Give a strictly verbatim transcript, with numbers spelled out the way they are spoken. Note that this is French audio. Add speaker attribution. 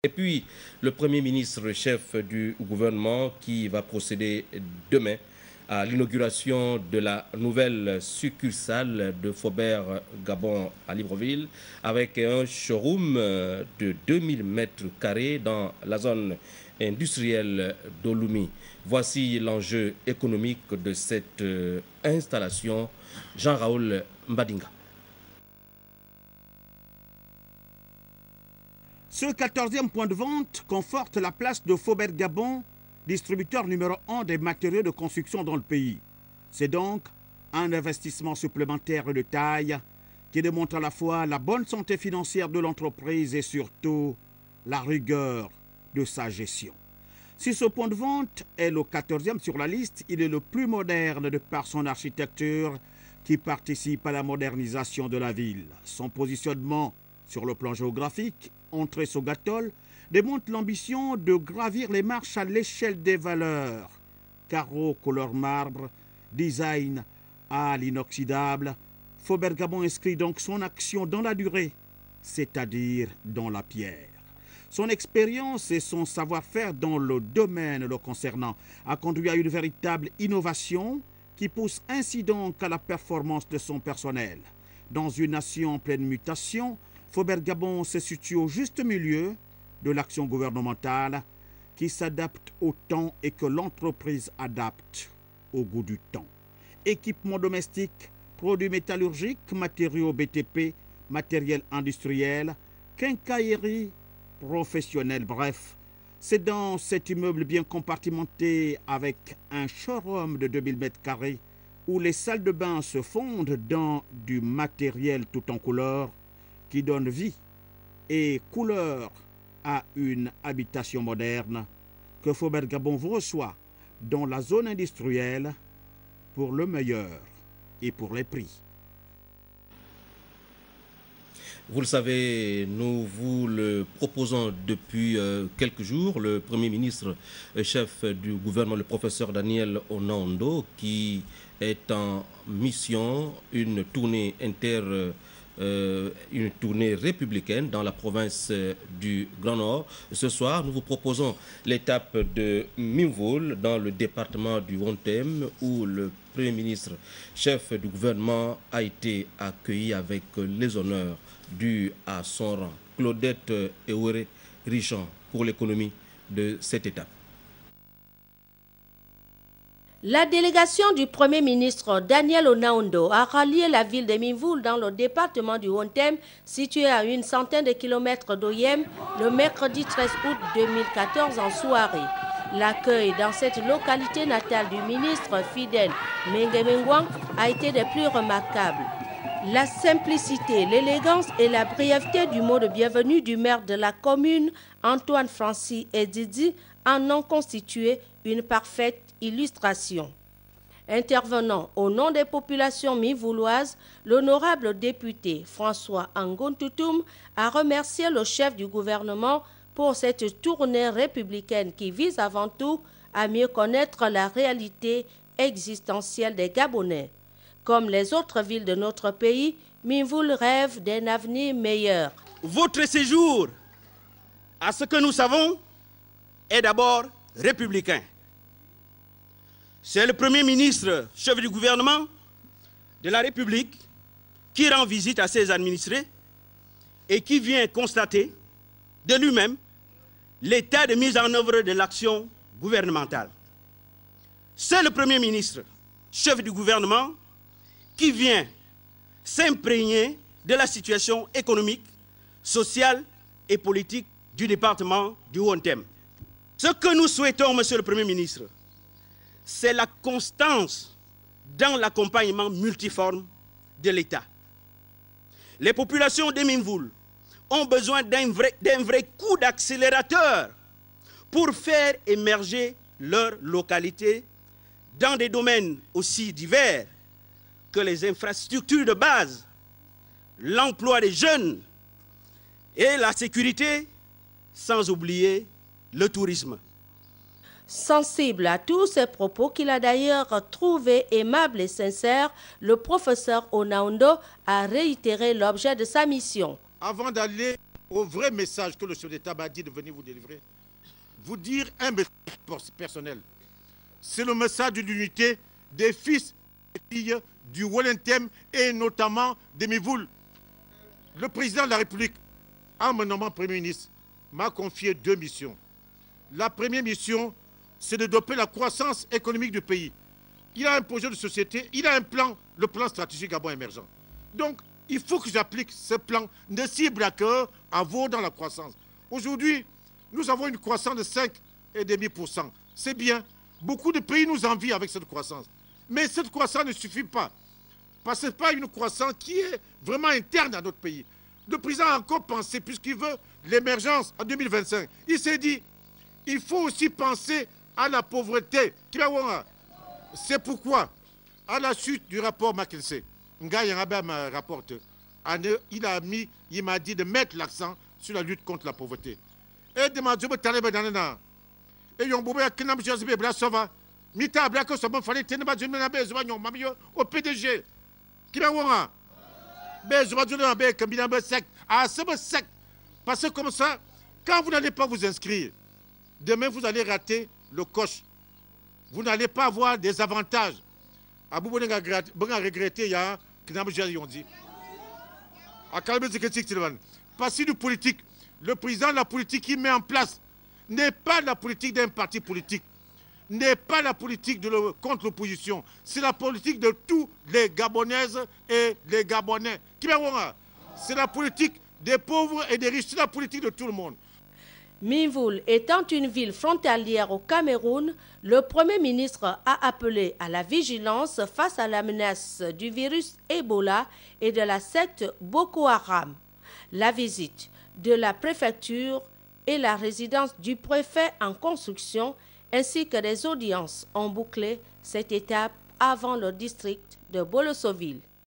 Speaker 1: Et puis, le Premier ministre, chef du gouvernement, qui va procéder demain à l'inauguration de la nouvelle succursale de Faubert Gabon à Libreville, avec un showroom de deux mille mètres carrés dans la zone industrielle d'Oloumi. Voici l'enjeu économique de cette installation. Jean-Raoul Mbadinga.
Speaker 2: Ce quatorzième point de vente conforte la place de Faubert Gabon, distributeur numéro un des matériaux de construction dans le pays. C'est donc un investissement supplémentaire de taille qui démontre à la fois la bonne santé financière de l'entreprise et surtout la rigueur de sa gestion. Si ce point de vente est le quatorzième sur la liste, il est le plus moderne de par son architecture qui participe à la modernisation de la ville. Son positionnement sur le plan géographique, entrée sur Gatol, démontre l'ambition de gravir les marches à l'échelle des valeurs. Carreaux couleur marbre, design à l'inoxydable, Faubert Gabon inscrit donc son action dans la durée, c'est-à-dire dans la pierre. Son expérience et son savoir-faire dans le domaine le concernant a conduit à une véritable innovation qui pousse ainsi donc à la performance de son personnel. Dans une nation en pleine mutation, Faubert Gabon se situe au juste milieu de l'action gouvernementale qui s'adapte au temps et que l'entreprise adapte au goût du temps. Équipements domestiques, produits métallurgiques, matériaux B T P, matériel industriel, quincaillerie professionnelle, bref. C'est dans cet immeuble bien compartimenté avec un showroom de deux mille mètres carrés où les salles de bain se fondent dans du matériel tout en couleur qui donne vie et couleur à une habitation moderne que Faubert Gabon vous reçoit dans la zone industrielle pour le meilleur et pour les prix.
Speaker 1: Vous le savez, nous vous le proposons depuis euh, quelques jours. Le Premier ministre, euh, chef du gouvernement, le professeur Daniel Onaondo, qui est en mission, une tournée inter, euh, une tournée républicaine dans la province euh, du Grand Nord. Ce soir, nous vous proposons l'étape de Mimvoul dans le département du Wontem, où le Premier ministre, chef du gouvernement, a été accueilli avec les honneurs dû à son rang. Claudette Eweré Richand pour l'économie de cette étape.
Speaker 3: La délégation du Premier ministre Daniel Onaondo a rallié la ville de Mimvoul dans le département du Wontem, situé à une centaine de kilomètres d'Oyem, le mercredi treize août deux mille quatorze en soirée. L'accueil dans cette localité natale du ministre fidèle Mengemengwang a été des plus remarquables. La simplicité, l'élégance et la brièveté du mot de bienvenue du maire de la commune, Antoine Francis Edidi, en ont constitué une parfaite illustration. Intervenant au nom des populations mivouloises, l'honorable député François Angontoutoum a remercié le chef du gouvernement pour cette tournée républicaine qui vise avant tout à mieux connaître la réalité existentielle des Gabonais. Comme les autres villes de notre pays, Mimvoul rêve d'un avenir meilleur.
Speaker 4: Votre séjour, à ce que nous savons, est d'abord républicain. C'est le Premier ministre, chef du gouvernement de la République, qui rend visite à ses administrés et qui vient constater de lui-même l'état de mise en œuvre de l'action gouvernementale. C'est le Premier ministre, chef du gouvernement, qui vient s'imprégner de la situation économique, sociale et politique du département du Wontem. Ce que nous souhaitons, Monsieur le Premier ministre, c'est la constance dans l'accompagnement multiforme de l'État. Les populations de Mimvoul ont besoin d'un vrai, d'un vrai coup d'accélérateur pour faire émerger leur localité dans des domaines aussi divers que les infrastructures de base, l'emploi des jeunes et la sécurité, sans oublier le tourisme.
Speaker 3: Sensible à tous ces propos qu'il a d'ailleurs trouvé aimables et sincères, le professeur Onaondo a réitéré l'objet de sa mission.
Speaker 5: Avant d'aller au vrai message que le chef d'État m'a dit de venir vous délivrer, vous dire un message personnel. C'est le message de l'unité des fils et filles du Wolentem et notamment des Mivouls. Le président de la République, en me nommant Premier ministre, m'a confié deux missions. La première mission, c'est de doper la croissance économique du pays. Il a un projet de société, il a un plan, le plan stratégique Gabon émergent. Donc, il faut que j'applique ce plan, ne cible que à vous dans la croissance. Aujourd'hui, nous avons une croissance de cinq virgule cinq pour cent. C'est bien. Beaucoup de pays nous envient avec cette croissance. Mais cette croissance ne suffit pas. Parce que ce n'est pas une croissance qui est vraiment interne à notre pays. Le président a encore pensé, puisqu'il veut l'émergence en deux mille vingt-cinq, il s'est dit, il faut aussi penser à la pauvreté. C'est pourquoi, à la suite du rapport McKinsey, il a mis, il m'a dit de mettre l'accent sur la lutte contre la pauvreté. Et de ma et yon bobo ya kinam jazbe bla sova mita bla ko so bon fallait tenir ba jumna be zo nyon mamio au P D G qui ba wonga be zo ba jumna be kambina be sec ah c'est be sec parce que comme ça quand vous n'allez pas vous inscrire demain vous allez rater le coche, vous n'allez pas avoir des avantages à bobo nga regretter ya kinam jazbe yon dit à calmer ce critique parce que du politique le président de la politique qui met en place n'est pas la politique d'un parti politique, n'est pas la politique de le, contre l'opposition. C'est la politique de tous les Gabonaises et les Gabonais. C'est la politique des pauvres et des riches, c'est la politique de tout le monde.
Speaker 3: Mivul étant une ville frontalière au Cameroun, le Premier ministre a appelé à la vigilance face à la menace du virus Ebola et de la secte Boko Haram. La visite de la préfecture et la résidence du préfet en construction, ainsi que des audiences ont bouclé cette étape avant le district de Bolosoville.